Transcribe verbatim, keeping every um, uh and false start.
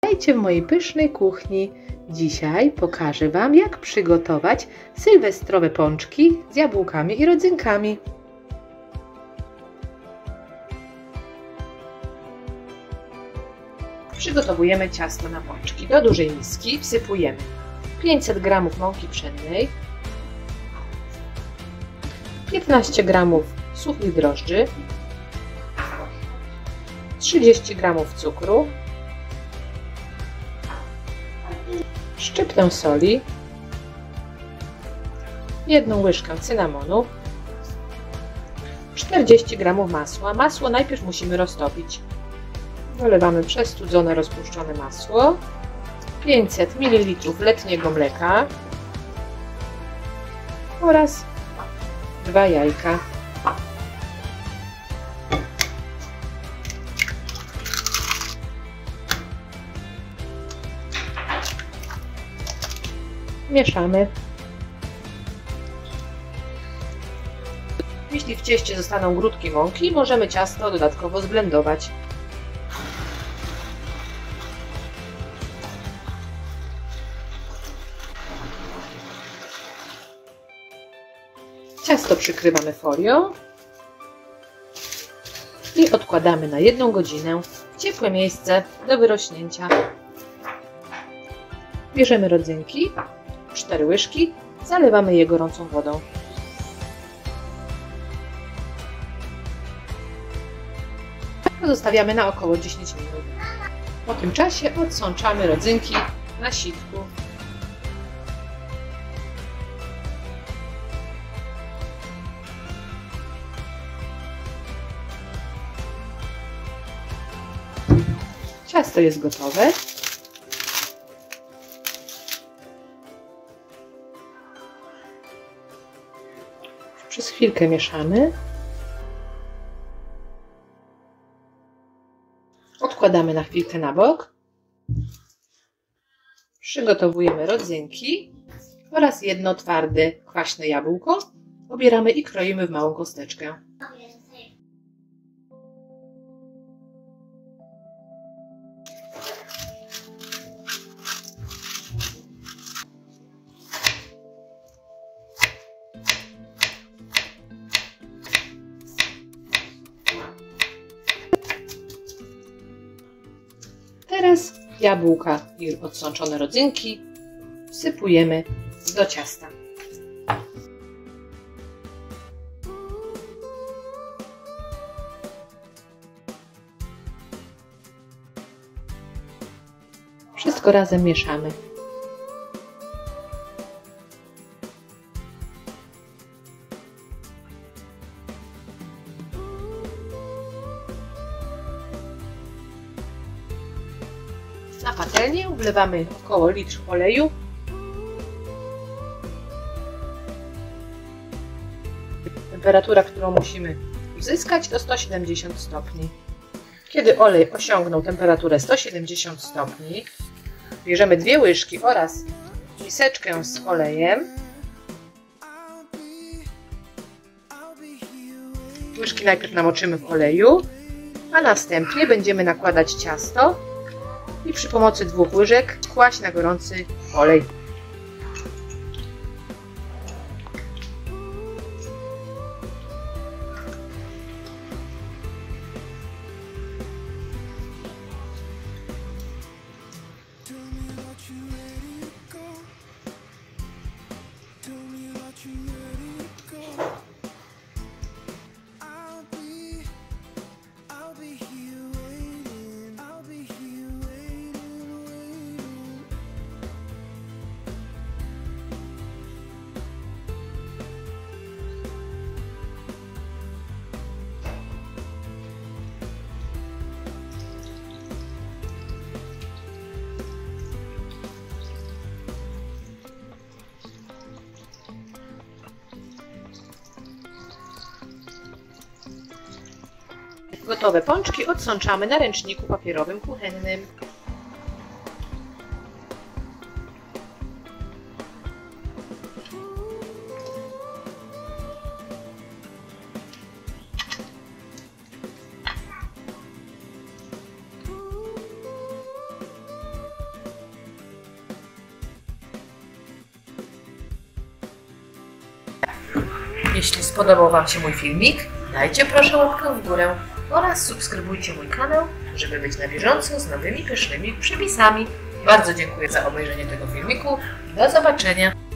Witajcie w mojej pysznej kuchni. Dzisiaj pokażę Wam, jak przygotować sylwestrowe pączki z jabłkami i rodzynkami. Przygotowujemy ciasto na pączki. Do dużej miski wsypujemy pięćset gramów mąki pszennej, piętnaście gramów suchych drożdży, trzydzieści gramów cukru, szczyptę soli, jedną łyżkę cynamonu, czterdzieści gramów masła. Masło najpierw musimy roztopić. Dolewamy przestudzone, rozpuszczone masło, pięćset mililitrów letniego mleka oraz dwa jajka. Mieszamy. Jeśli w cieście zostaną grudki mąki, możemy ciasto dodatkowo zblendować. Ciasto przykrywamy folią i odkładamy na jedną godzinę w ciepłe miejsce do wyrośnięcia. Bierzemy rodzynki, cztery łyżki, zalewamy je gorącą wodą. Zostawiamy na około dziesięć minut. Po tym czasie odsączamy rodzynki na sitku. Ciasto jest gotowe. Przez chwilkę mieszamy. Odkładamy na chwilkę na bok. Przygotowujemy rodzynki oraz jedno twarde, kwaśne jabłko. Obieramy i kroimy w małą kosteczkę. Teraz jabłka i odsączone rodzynki wsypujemy do ciasta. Wszystko razem mieszamy. Na patelnię wlewamy około litr oleju. Temperatura, którą musimy uzyskać, to sto siedemdziesiąt stopni. Kiedy olej osiągnął temperaturę sto siedemdziesiąt stopni, bierzemy dwie łyżki oraz miseczkę z olejem. Łyżki najpierw namoczymy w oleju, a następnie będziemy nakładać ciasto i przy pomocy dwóch łyżek kłaść na gorący olej. Gotowe pączki odsączamy na ręczniku papierowym kuchennym. Jeśli spodobał Wam się mój filmik, dajcie proszę łapkę w górę oraz subskrybujcie mój kanał, żeby być na bieżąco z nowymi pysznymi przepisami. Bardzo dziękuję za obejrzenie tego filmiku. Do zobaczenia!